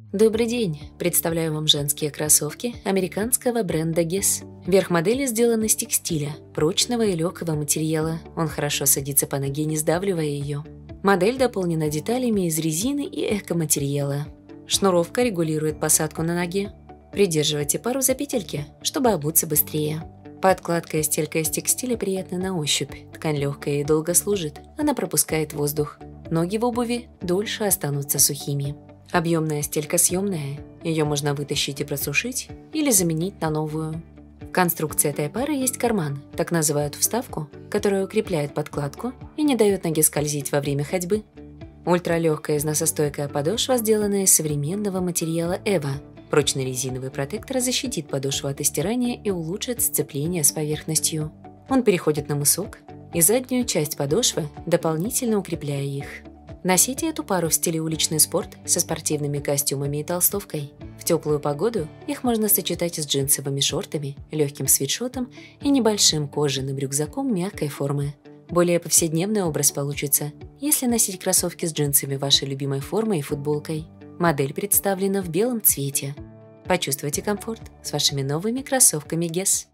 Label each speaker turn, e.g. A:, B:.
A: Добрый день! Представляю вам женские кроссовки американского бренда Guess. Верх модели сделан из текстиля, прочного и легкого материала. Он хорошо садится по ноге, не сдавливая ее. Модель дополнена деталями из резины и экоматериала. Шнуровка регулирует посадку на ноге. Придерживайте пару за петельки, чтобы обуться быстрее. Подкладка и стелька из текстиля приятны на ощупь. Ткань легкая и долго служит. Она пропускает воздух. Ноги в обуви дольше останутся сухими. Объемная стелька съемная. Ее можно вытащить и просушить или заменить на новую. В конструкции этой пары есть карман, так называют вставку, которая укрепляет подкладку и не дает ноге скользить во время ходьбы. Ультралегкая износостойкая подошва сделана из современного материала EVA. Прочный резиновый протектор защитит подошву от стирания и улучшит сцепление с поверхностью. Он переходит на мысок и заднюю часть подошвы, дополнительно укрепляя их. Носите эту пару в стиле уличный спорт со спортивными костюмами и толстовкой. В теплую погоду их можно сочетать с джинсовыми шортами, легким свитшотом и небольшим кожаным рюкзаком мягкой формы. Более повседневный образ получится, если носить кроссовки с джинсами вашей любимой формы и футболкой. Модель представлена в белом цвете. Почувствуйте комфорт с вашими новыми кроссовками Guess.